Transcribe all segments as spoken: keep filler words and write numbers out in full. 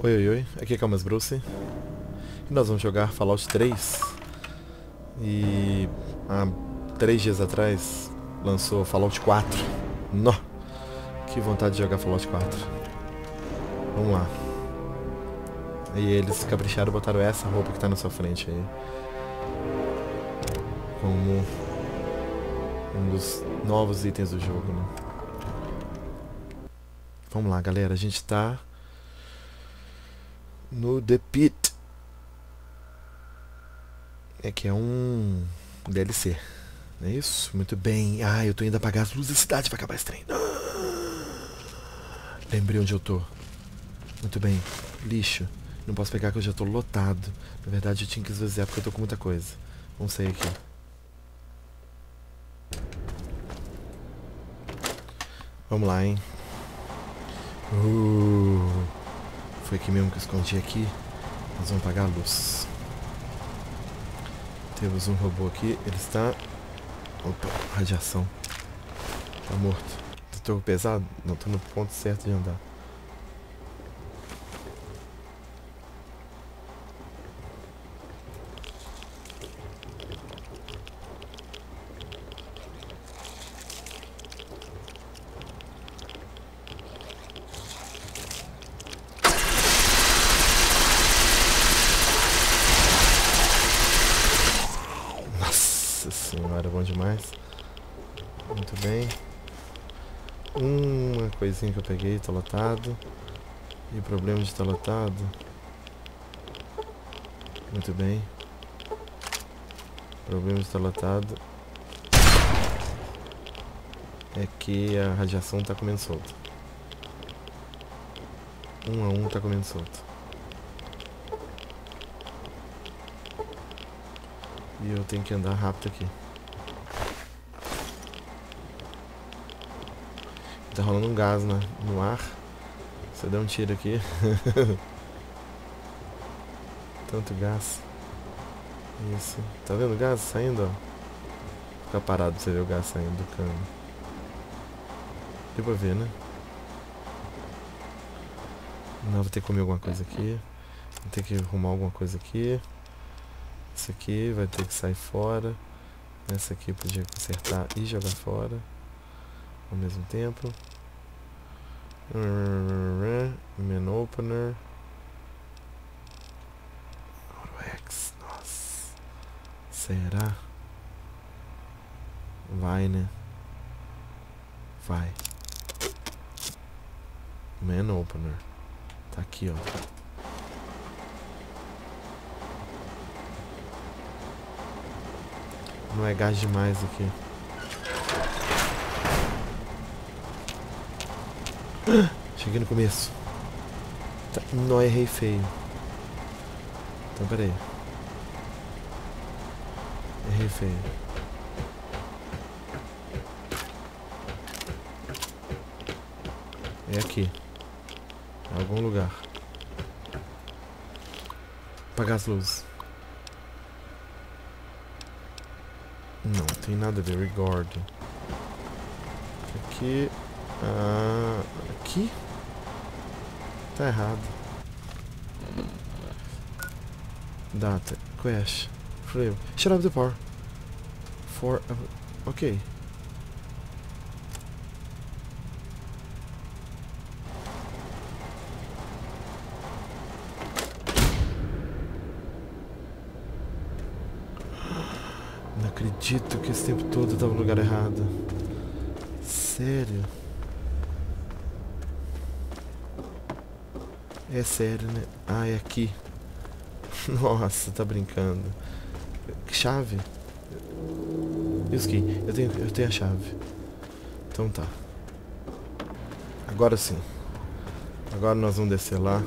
Oi, oi, oi, aqui é Calmas Bruce e nós vamos jogar Fallout três. E há três dias atrás lançou Fallout quatro. Nó! Que vontade de jogar Fallout quatro. Vamos lá. E eles capricharam e botaram essa roupa que tá na sua frente aí como um dos novos itens do jogo, né? Vamos lá, galera, a gente tá no The Pit. É que é um D L C, não é isso? Muito bem. Ah, eu tô indo apagar as luzes da cidade pra acabar esse trem. Ah, lembrei onde eu tô. Muito bem. Lixo. Não posso pegar que eu já tô lotado. Na verdade eu tinha que esvaziar porque eu tô com muita coisa. Vamos sair aqui. Vamos lá, hein. Uh, foi aqui mesmo que eu escondi aqui. Nós vamos apagar a luz. Temos um robô aqui. Ele está... Opa, radiação. Tá morto. Tô pesado? Não, tô no ponto certo de andar. Nossa senhora, bom demais. Muito bem. Uma coisinha que eu peguei, tá lotado. E o problema de estar lotado. Muito bem. O problema de estar lotado é que a radiação tá comendo solto. Um a um tá comendo solto. E eu tenho que andar rápido aqui. Tá rolando um gás na, no ar. Você dá um tiro aqui. Tanto gás. Isso. Tá vendo o gás saindo, ó? Fica parado pra você ver o gás saindo do cano. Deu pra ver, né? Não, vou ter que comer alguma coisa aqui. Vou ter que arrumar alguma coisa aqui. Esse aqui vai ter que sair fora. Essa aqui eu podia consertar e jogar fora ao mesmo tempo. Menu opener. X, nossa. Será? Vai, né? Vai. Menu opener. Tá aqui, ó. Não é gás demais aqui. Cheguei no começo. Tá, não, errei feio. Então, peraí. Errei feio. É aqui. Em algum lugar. Apagar as luzes. Não, tem nada a ver. Regard. Aqui. Ah, aqui? Tá errado. Data. Crash. Flavor. Shut up the power. For... Ok. Não acredito que esse tempo todo eu tava no lugar errado. Sério? É sério, né? Ah, é aqui. Nossa, tá brincando. Chave? Isso aqui. Eu tenho, eu tenho a chave. Então tá. Agora sim. Agora nós vamos descer lá.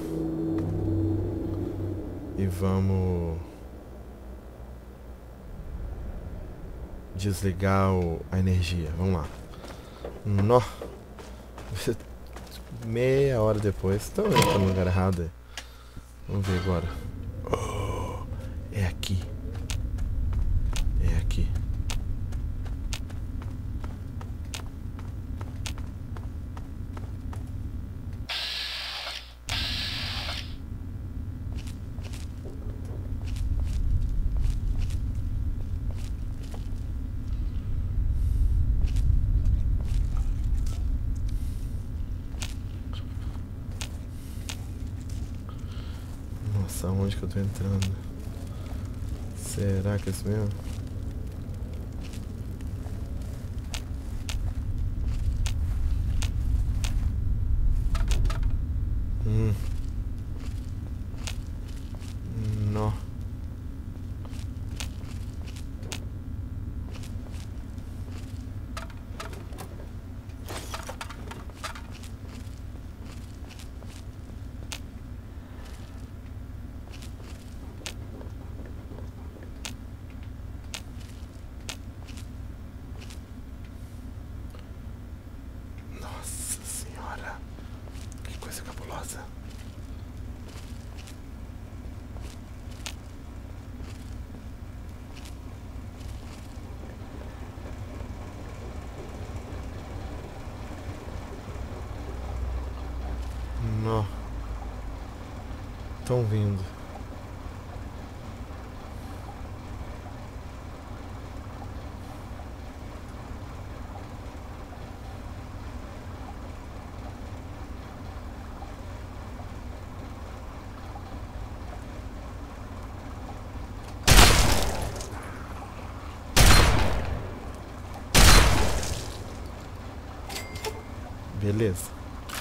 E vamos... desligar o, a energia. Vamos lá. Nó. Meia hora depois. Então eu tô no lugar errado. Vamos ver agora. Oh, é aqui. É aqui. Nossa, onde que eu tô entrando? Será que é isso mesmo? Hum. Não. Nossa senhora, que coisa cabulosa. Não. Estão vindo. Beleza.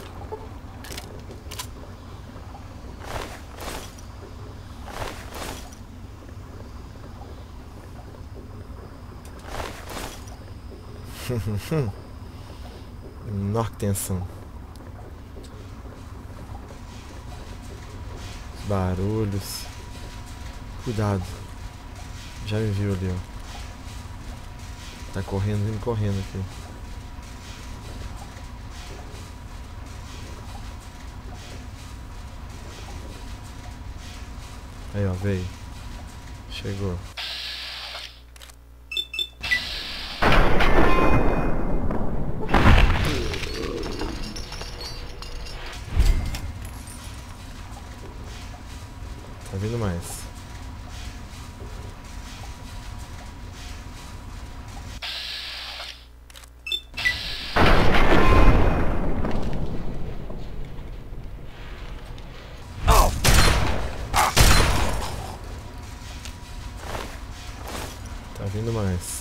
Nó, que tensão. Barulhos. Cuidado. Já me viu ali, ó. Tá correndo, vindo correndo aqui. Aí, ó, veio. Chegou. Tá vindo mais. Tá vindo mais.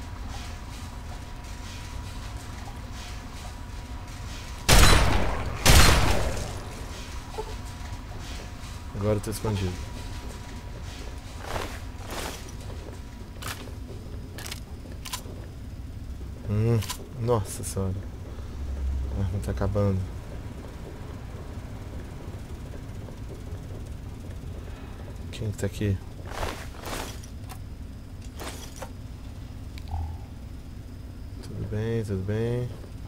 Agora eu tô escondido. Hum, nossa senhora. A arma tá acabando. Quem que tá aqui? Tudo bem, tudo bem.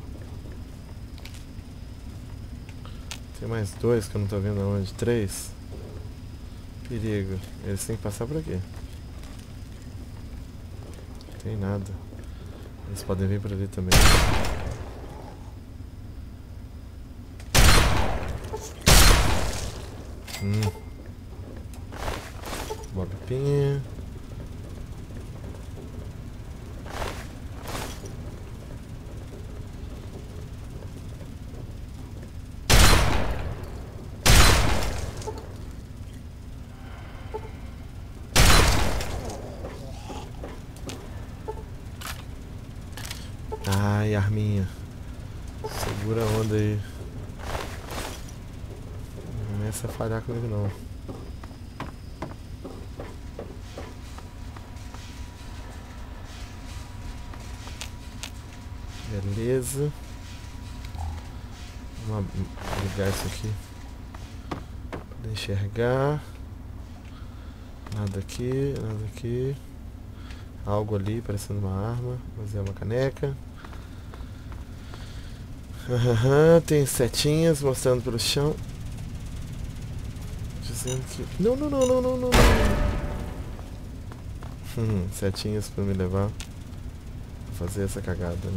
Tem mais dois que eu não tô vendo aonde. Três. Perigo. Eles têm que passar por aqui. Não tem nada. Eles podem vir por ali também. Hum. Bob Pinha. Ai, arminha. Segura a onda aí. Não começa a falhar comigo não. Beleza. Vamos ligar isso aqui. Pra enxergar. Nada aqui, nada aqui. Algo ali parecendo uma arma, mas é uma caneca. Uhum, tem setinhas mostrando pelo chão. Dizendo que... Não, não, não, não, não, não. Hum, setinhas pra me levar a fazer essa cagada, né?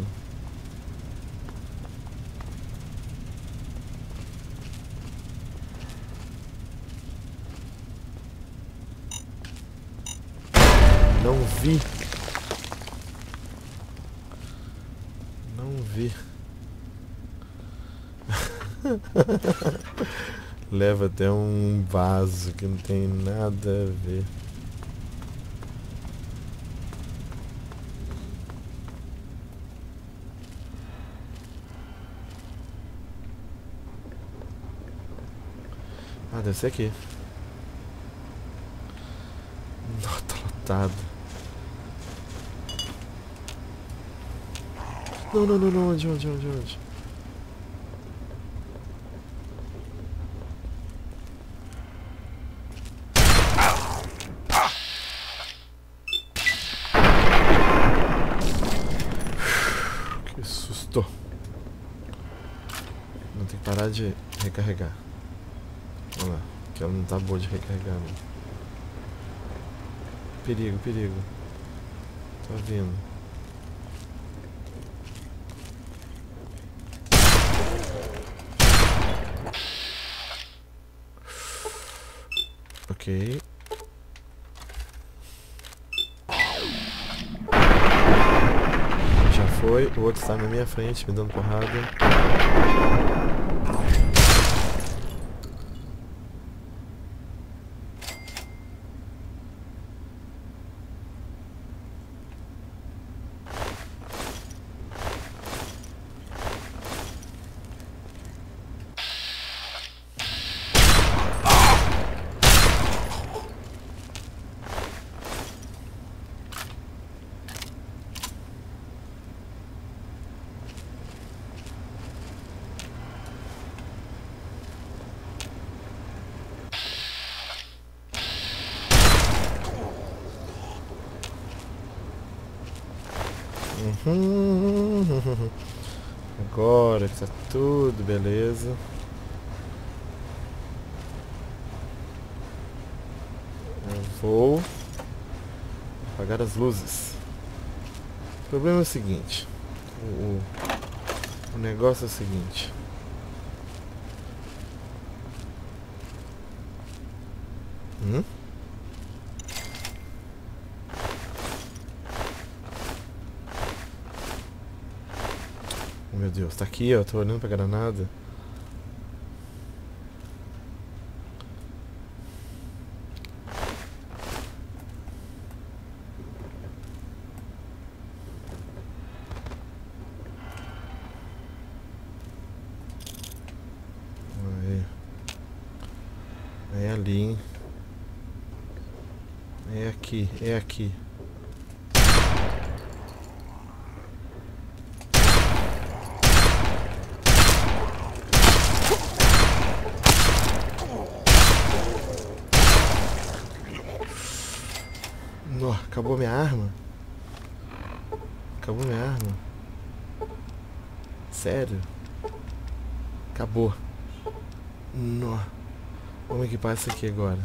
Não vi. Não vi. Leva até um vaso que não tem nada a ver. Ah, deve ser aqui. Não, tá lotado. Não, não, não, não, onde, onde, onde, onde? Que susto. Vou ter que parar de recarregar. Olha lá, que ela não tá boa de recarregar, não. Perigo, perigo. Tá vindo. Ok. Já foi. O outro está na minha frente, me dando porrada. Uhum. Agora que tá tudo beleza. Eu vou apagar as luzes. O problema é o seguinte. O, o negócio é o seguinte. Hum? Oh, meu Deus, tá aqui, ó. Tô olhando pra granada. Aí. É ali, hein? É aqui, é aqui. No, acabou minha arma? Acabou minha arma? Sério? Acabou. No. Vamos equipar isso aqui agora.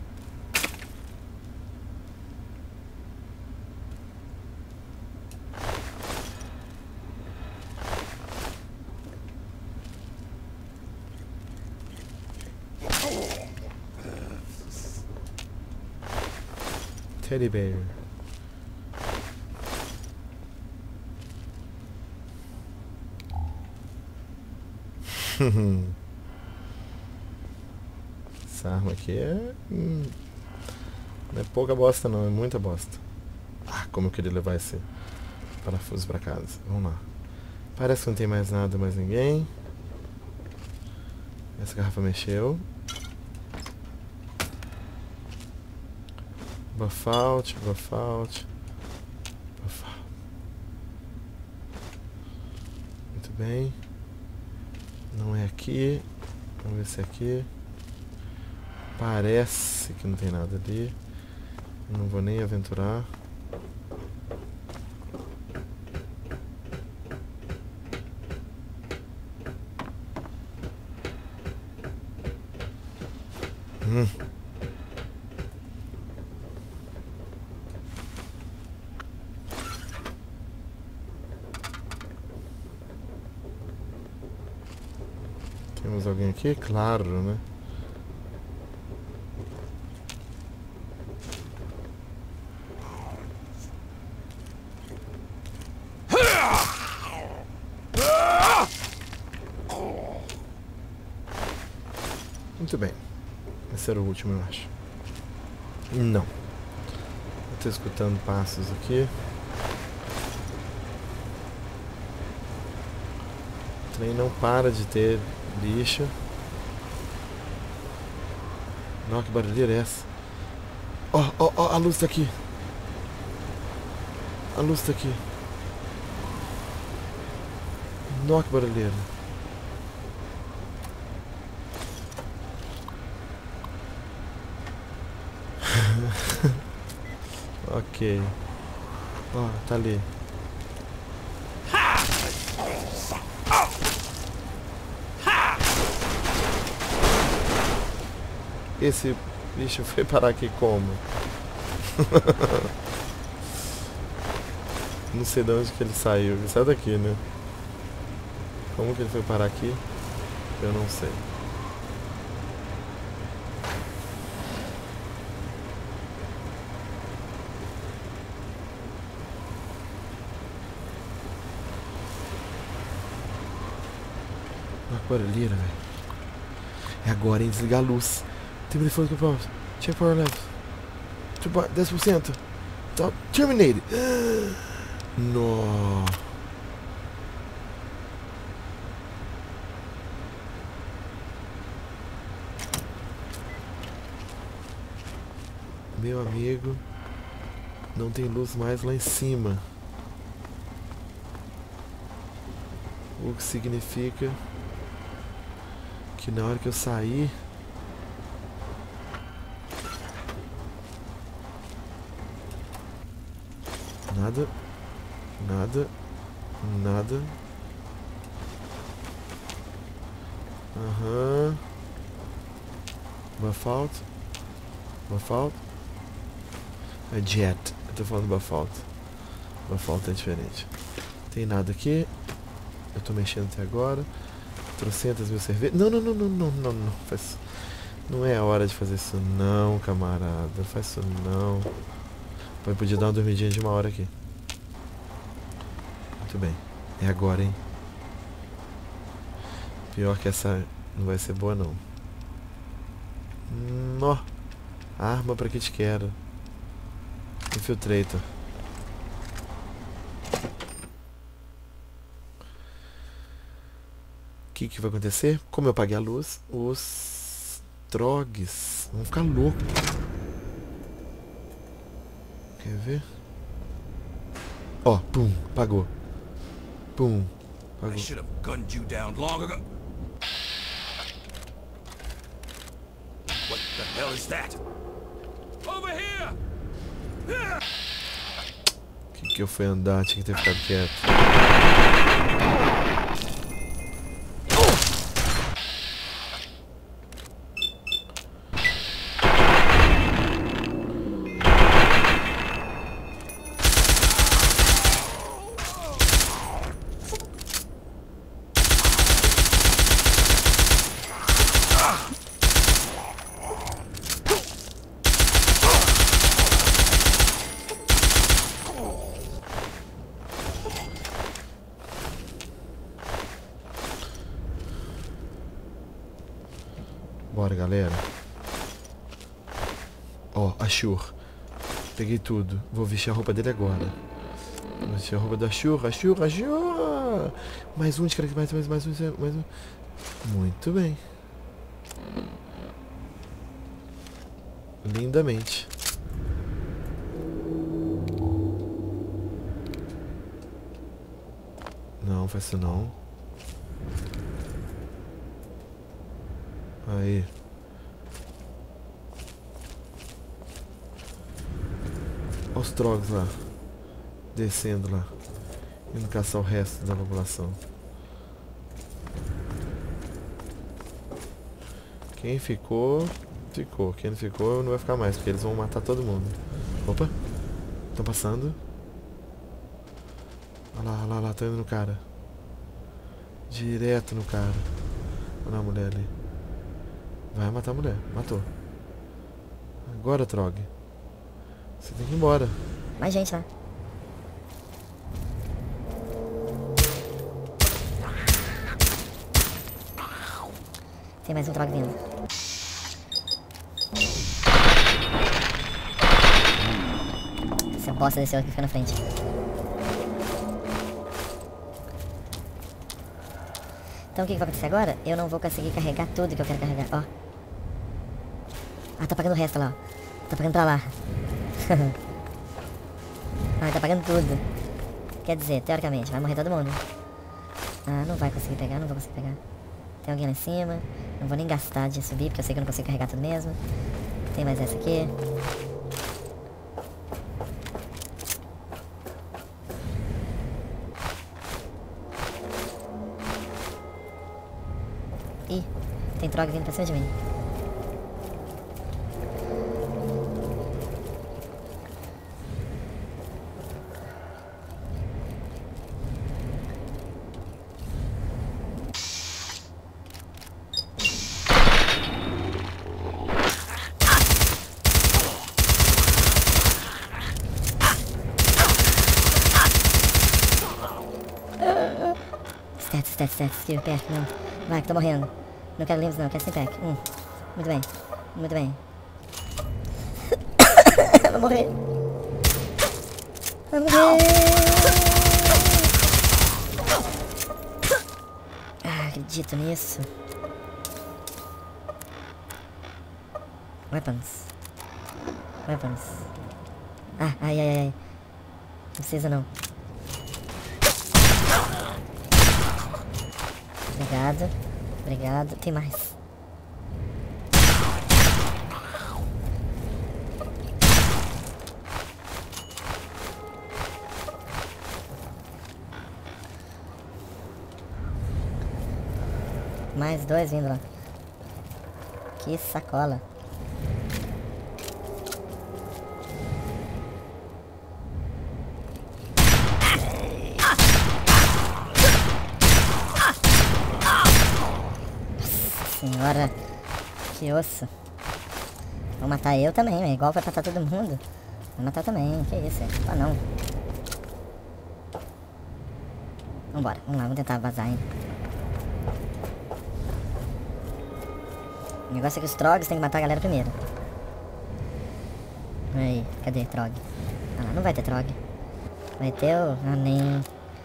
Teddy bear. Essa arma aqui é... Hum, não é pouca bosta não, é muita bosta. Ah, como eu queria levar esse parafuso pra casa. Vamos lá. Parece que não tem mais nada, mais ninguém. Essa garrafa mexeu. Buff out, buff out. Buff out. Muito bem. Não é aqui. Vamos ver se é aqui. Parece que não tem nada ali. Não vou nem aventurar. Hum. Temos alguém aqui? Claro, né? Muito bem. Esse era o último, eu acho. Não. Eu tô escutando passos aqui. O trem não para de ter bicho. Não, que barulheira é essa? Ó, ó, ó, a luz tá aqui. A luz tá aqui. Nó, que barulheira. Ok. Ó, tá ali. Esse bicho foi parar aqui como? Não sei de onde que ele saiu. Ele saiu daqui, né? Como que ele foi parar aqui? Eu não sei. Uma barulheira, velho. É agora, hein? Desligar a luz. Tem telefone que eu posso. Check power level. dez por cento. Tá terminated. No. Meu amigo, não tem luz mais lá em cima. O que significa que na hora que eu sair, nada, nada, nada. Aham. Bafalt. Bafalt. É jet. Eu tô falando Bafalt. Bafalt é diferente. Tem nada aqui. Eu tô mexendo até agora. Trocentas mil cervejas. Não, não, não, não, não, não, não. Faz... Não é a hora de fazer isso não, camarada. Faz isso não. Pode podia dar uma dormidinha de uma hora aqui. Muito bem. É agora, hein? Pior que essa não vai ser boa não. Nó. Arma pra que te quero. Infiltrator. O que que vai acontecer? Como eu apaguei a luz, os trogs vão ficar loucos. Quer ver? Ó, pum, apagou. Pum, apagou. I should have gunned you down long ago. What the hell is that? Over here! Que que eu fui andar? Tinha que ter ficado quieto. Bora, galera. Ó, Ashur. Peguei tudo. Vou vestir a roupa dele agora. Vou vestir a roupa do Ashur. Ashur, Ashur. Mais um de cara. Mais, mais, mais um. Mais um. Muito bem. Lindamente. Não, faz isso não. Aí. Olha os trogs lá. Descendo lá. Indo caçar o resto da população. Quem ficou, ficou. Quem não ficou, não vai ficar mais, porque eles vão matar todo mundo. Opa. Estão passando. Olha lá, olha lá, olha lá. Tô indo no cara. Direto no cara. Olha lá a mulher ali. Vai matar a mulher. Matou. Agora, Trog. Você tem que ir embora. Mais gente lá. Tem mais um Trog vindo. bosta desse outro que fica na frente. Então o que, que vai acontecer agora? Eu não vou conseguir carregar tudo que eu quero carregar, ó. Ah, tá pagando o resto lá, ó. Tá pagando pra lá. Ah, tá pagando tudo. Quer dizer, teoricamente, vai morrer todo mundo. Ah, não vai conseguir pegar, não vou conseguir pegar. Tem alguém lá em cima. Não vou nem gastar de subir, porque eu sei que eu não consigo carregar tudo mesmo. Tem mais essa aqui. Ih, tem droga vindo pra cima de mim. Stats, stats, stats, esquiva perto, não. Vai, que tô morrendo. Não quero limbs não, quero sem pack. Hum. Muito bem, muito bem. Vou morrer. Vou morrer. Ah, acredito nisso. Weapons. Weapons. Ah, ai, ai, ai. Não precisa não. Obrigado. Obrigado. Tem mais. Mais dois vindo lá. Que sacola. Senhora, que osso. Vou matar eu também, é igual vai matar todo mundo. Vou matar também, que isso, ah não. Vambora, vamos lá, vamos tentar vazar, hein. O negócio é que os trogs tem que matar a galera primeiro. Aí, cadê trog? Ah lá, não vai ter trog. Vai ter o... Ah, nem...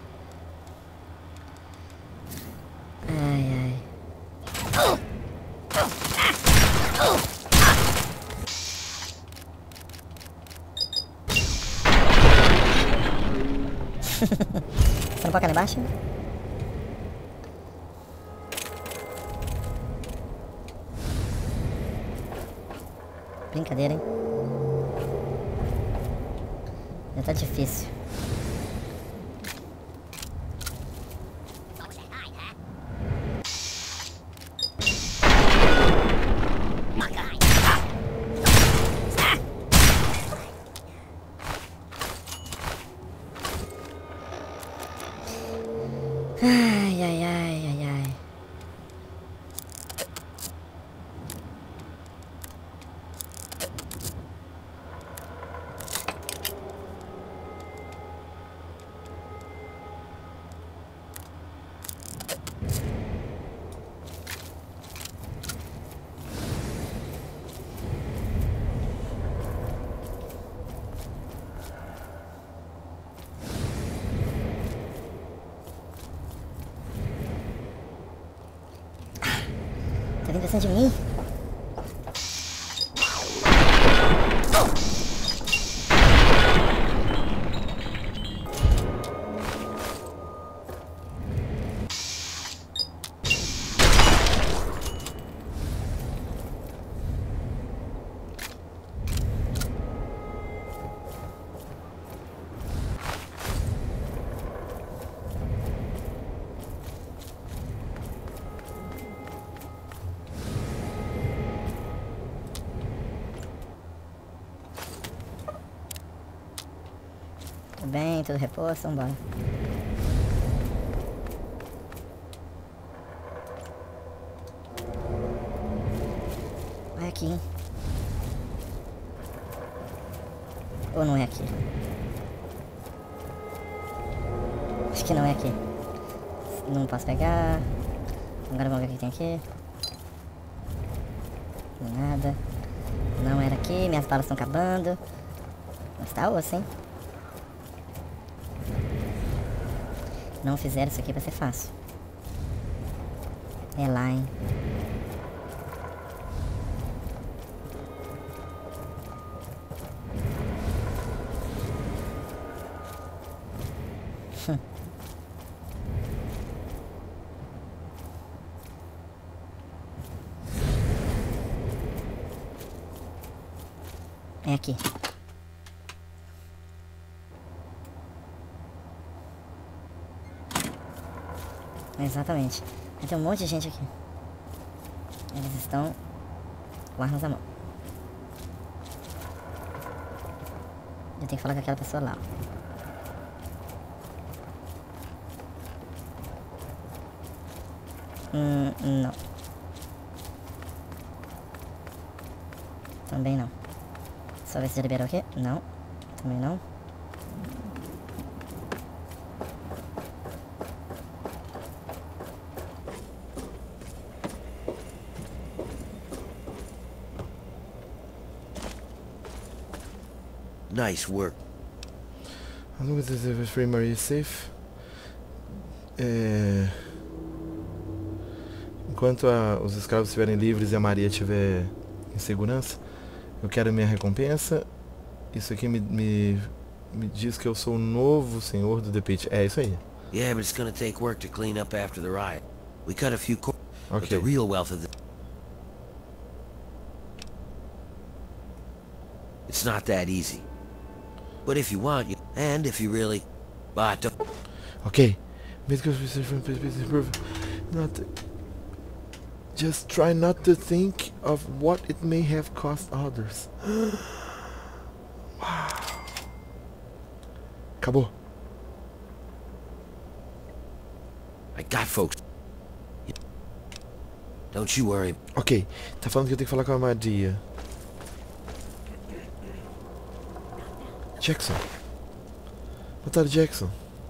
Ai, ai. Você não pode cair lá embaixo? Brincadeira, hein? Já tá difícil. Ai, ai, ai, ai, ai. Tá vindo pra cima de mim? Tudo bem, tudo reposto, vambora. Vai aqui, hein? Ou não é aqui? Acho que não é aqui. Não posso pegar. Agora vamos ver o que tem aqui. Nada. Não era aqui, minhas balas estão acabando. Mas tá osso, hein? não fizer isso aqui vai ser fácil. É lá, hein? É aqui. Exatamente. Tem um monte de gente aqui. Eles estão com armas na mão. Eu tenho que falar com aquela pessoa lá. Hum, não. Também não. Só ver se já liberou aqui. Não. Também não. Nice work. As long as the free Maria is safe. É... Enquanto a, os escravos estiverem livres e a Maria estiver em segurança, eu quero minha recompensa. Isso aqui me, me, me diz que eu sou o novo senhor do The Pit. É isso aí. Yeah, but it's gonna take work to clean up after the riot. We cut a few co- but Ok. the real wealth of the... It's not that easy. But if you want, you... And if you really... But don't... Ok. Not... Just try not to think of what it may have cost others. Wow. Acabou. I got folks. Don't you worry. Ok. Tá falando que eu tenho que falar com a Maria. Jackson. Boa tarde, Jackson.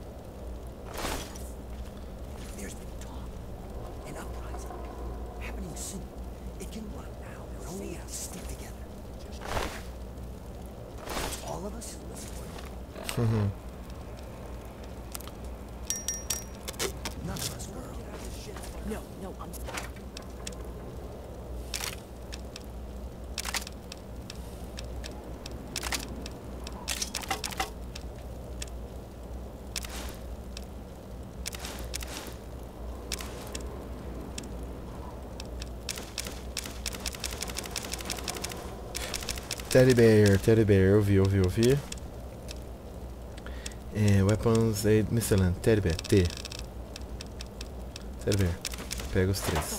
There's been talk, an uprising, happening soon. It can run now. We only have to stick together. Just all of us. Uhum. None of us were. No, no, I'm. Teddy Bear, Teddy Bear, eu vi, eu vi, eu vi. É, weapons Aid Miscellaneous, Teddy Bear, T. Teddy Bear, pega os três.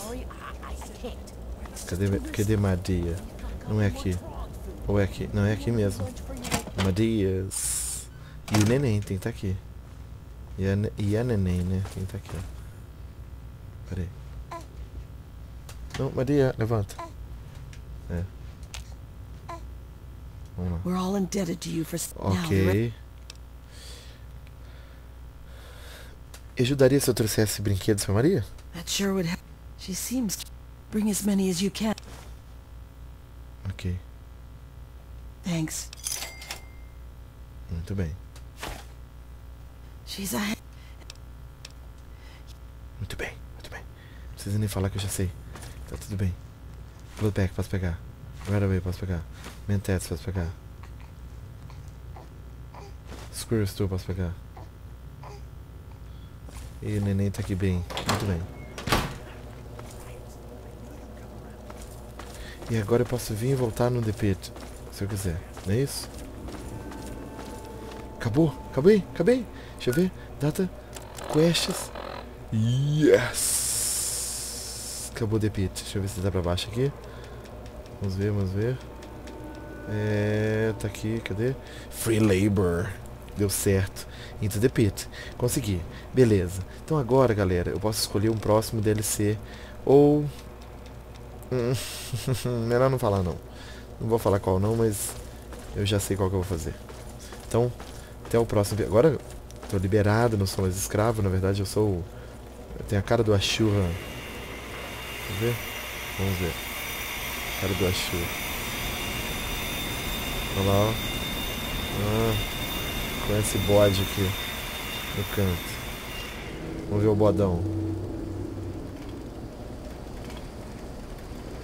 Cadê, cadê Maria? Não é aqui. Ou é aqui? Não, é aqui mesmo. Marias. E o neném tem que estar aqui. E a, ne- e a neném, né? Tem que estar aqui, ó. Pera aí. Não, Maria, levanta. É. Vamos lá. We're all indebted to you for s- now. the re- Ok. Ajudaria se eu trouxesse brinquedos pra Maria? That sure would help. She seems to bring as many as you can. Ok. Thanks. Muito bem. She's a ha- Muito bem. Muito bem. Não precisa nem falar que eu já sei. Tá tudo bem. Bloodpack, posso pegar. Right away, posso pegar. Mentats, posso pegar. Squirrel Stool, posso pegar. E o neném tá aqui bem. Muito bem. E agora eu posso vir e voltar no The Pit, se eu quiser. Não é isso? Acabou? Acabei? Acabei? Deixa eu ver. Data. Quests. Yes! Acabou The Pit. Deixa eu ver se dá pra baixo aqui. Vamos ver, vamos ver. É... Tá aqui, cadê? Free Labor. Deu certo. Into the Pit. Consegui. Beleza. Então agora, galera, eu posso escolher um próximo D L C. Ou... Hum, melhor não falar não. Não vou falar qual não, mas eu já sei qual que eu vou fazer. Então, até o próximo vídeo. Agora eu tô liberado, não sou mais escravo. Na verdade eu sou... Eu tenho a cara do Ashura. Quer ver? Vamos ver. Cara do Ashura. Olha lá, ó. Ah, com esse bode aqui no canto. Vamos ver o bodão.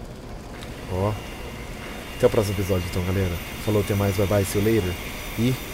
Ó. Até o próximo episódio então, galera. Falou, até mais, bye bye, see you later. E...